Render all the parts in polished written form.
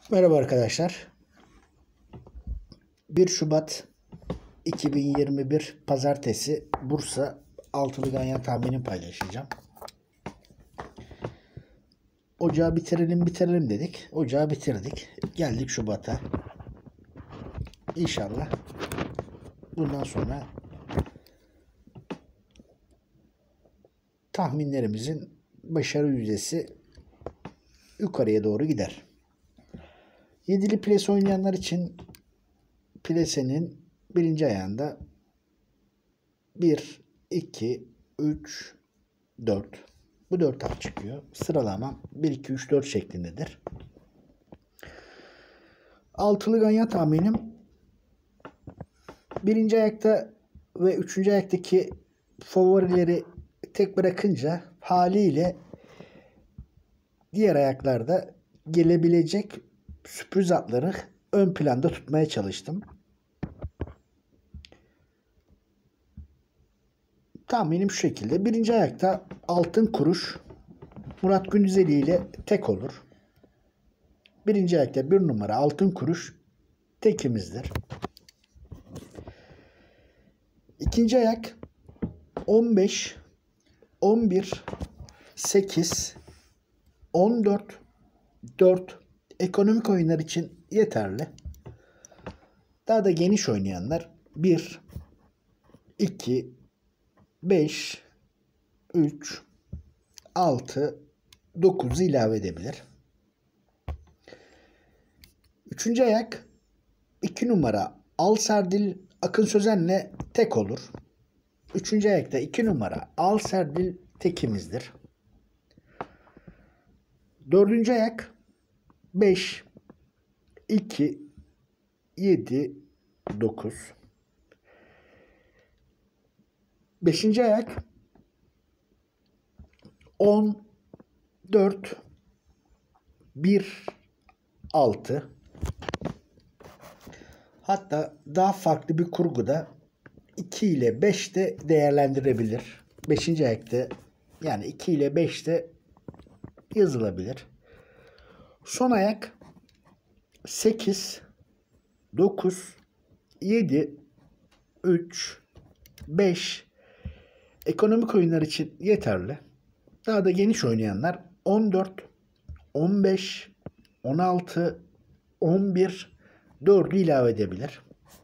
Merhaba arkadaşlar. 1 Şubat 2021 Pazartesi Bursa altılı ganyan tahminini paylaşacağım. Ocağı bitirelim dedik. Ocağı bitirdik. Geldik Şubat'a. İnşallah bundan sonra tahminlerimizin başarı yüzdesi yukarıya doğru gider. Yedili plase oynayanlar için plasenin birinci ayağında 1, 2, 3, 4. Bu 4 harf çıkıyor. Sıralamam 1, 2, 3, 4 şeklindedir. Altılı ganyan tahminim birinci ayakta ve üçüncü ayaktaki favorileri tek bırakınca haliyle diğer ayaklarda gelebilecek sürpriz atları ön planda tutmaya çalıştım. Tahminim şu şekilde. Birinci ayakta Altın Kuruş Murat Gündüzeli ile tek olur. Birinci ayakta 1 numara Altın Kuruş tekimizdir. İkinci ayak 15, 11, 8, 14, 4 ekonomik oyunlar için yeterli. Daha da geniş oynayanlar 1, 2, 5, 3, 6, 9'u ilave edebilir. Üçüncü ayak 2 numara Al Serdil Akın Sözen'le tek olur. Üçüncü ayakta 2 numara Al Serdil tekimizdir. Dördüncü ayak 5, 2, 7, 9. Beşinci ayak 10, 4, 1, 6. Hatta daha farklı bir kurguda 2 ile 5 de değerlendirebilir. Beşinci ayakta yani 2 ile 5 de yazılabilir. Son ayak 8, 9, 7, 3, 5 ekonomik oyunlar için yeterli. Daha da geniş oynayanlar 14, 15, 16, 11, 4'ü ilave edebilir.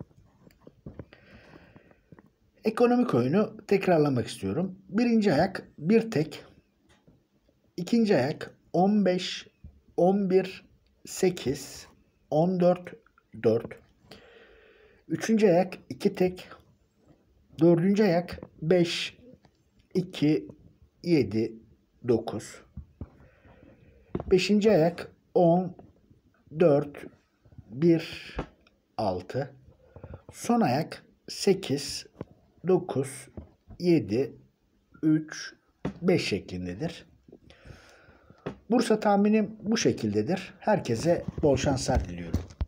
Ekonomik oyunu tekrarlamak istiyorum. Birinci ayak bir tek. İkinci ayak 15, 11, 8, 14, 4. Üçüncü ayak 2 tek. Dördüncü ayak 5, 2, 7, 9. Beşinci ayak 10, 4, 1, 6. Son ayak 8, 9, 7, 3, 5 şeklindedir. Bursa tahminim bu şekildedir. Herkese bol şanslar diliyorum.